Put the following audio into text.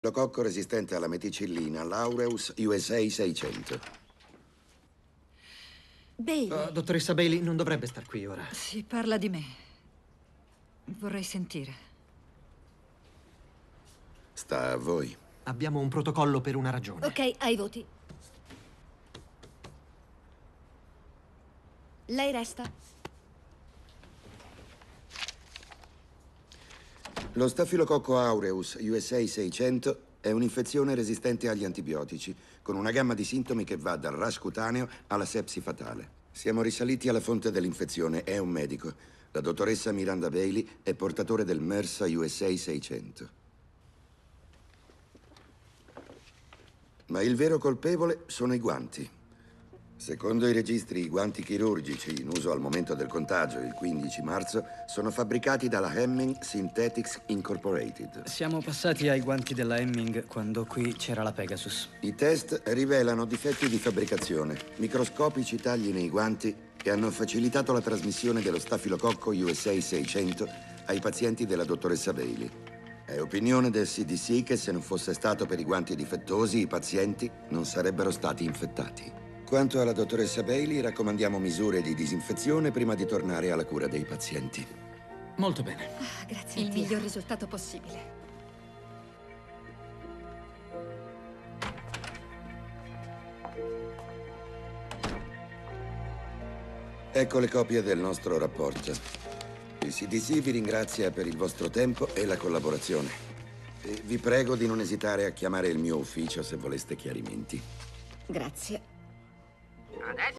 Stafilococco resistente alla meticillina, l'Aureus USA 600. Bailey. Dottoressa Bailey non dovrebbe star qui ora. Si parla di me. Vorrei sentire. Sta a voi. Abbiamo un protocollo per una ragione. Ok, ai voti. Lei resta. Lo Stafilococco Aureus USA 600 è un'infezione resistente agli antibiotici, con una gamma di sintomi che va dal rash cutaneo alla sepsi fatale. Siamo risaliti alla fonte dell'infezione, è un medico. La dottoressa Miranda Bailey è portatore del MERS USA 600. Ma il vero colpevole sono i guanti. Secondo i registri, i guanti chirurgici in uso al momento del contagio, il 15 marzo, sono fabbricati dalla Hemming Synthetics Incorporated. Siamo passati ai guanti della Hemming quando qui c'era la Pegasus. I test rivelano difetti di fabbricazione, microscopici tagli nei guanti che hanno facilitato la trasmissione dello Stafilococco USA 600 ai pazienti della dottoressa Bailey. È opinione del CDC che se non fosse stato per i guanti difettosi, i pazienti non sarebbero stati infettati. Quanto alla dottoressa Bailey, raccomandiamo misure di disinfezione prima di tornare alla cura dei pazienti. Molto bene. Grazie. Il miglior risultato possibile. Ecco le copie del nostro rapporto. Il CDC vi ringrazia per il vostro tempo e la collaborazione. E vi prego di non esitare a chiamare il mio ufficio se voleste chiarimenti. Grazie. Adesso